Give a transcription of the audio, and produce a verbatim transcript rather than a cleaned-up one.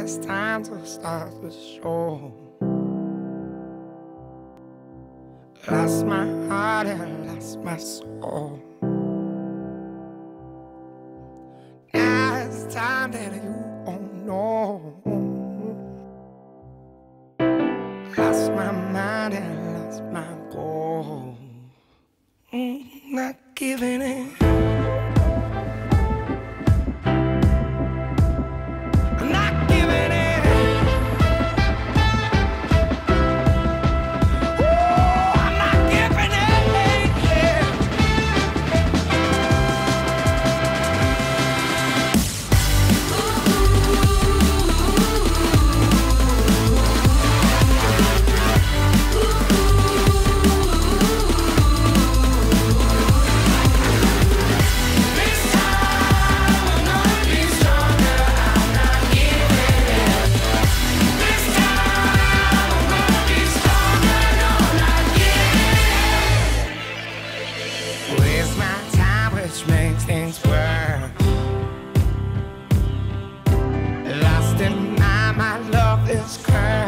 it's time to start the show. Lost my heart and lost my soul. Now it's time that you won't know. Lost my mind and lost my goal. Mm, not giving in. Waste my time, which makes things worse. Lost in my, my love is cursed.